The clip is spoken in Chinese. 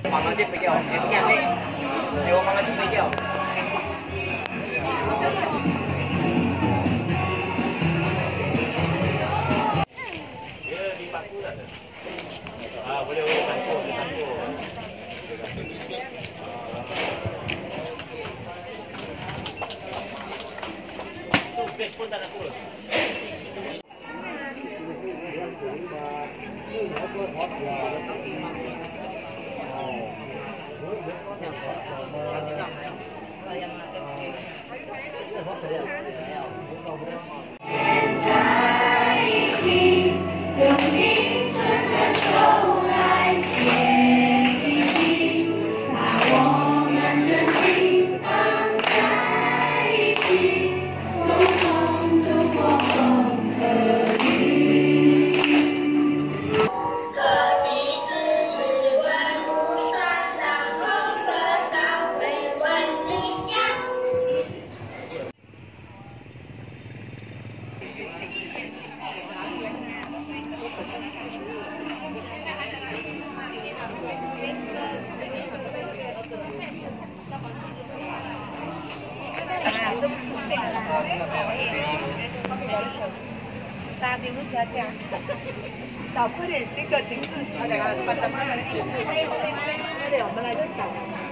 慢慢就飞掉，别变累，给我慢慢就飞掉。啊，boleh boleh campur, boleh campur. Tu beg pun tak nak turun. 大家都加加，找快点几个情字，大家把它们的写字，对，我们来找。